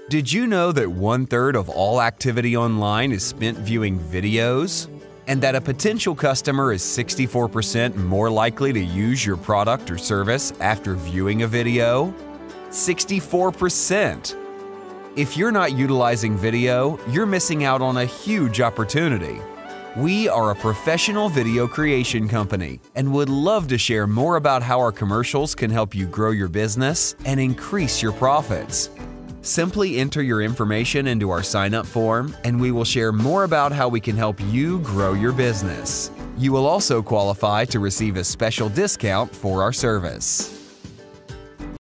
Did you know that 1/3 of all activity online is spent viewing videos? And that a potential customer is 64% more likely to use your product or service after viewing a video? 64%! If you're not utilizing video, you're missing out on a huge opportunity. We are a professional video creation company and would love to share more about how our commercials can help you grow your business and increase your profits. Simply enter your information into our sign-up form and we will share more about how we can help you grow your business. You will also qualify to receive a special discount for our service.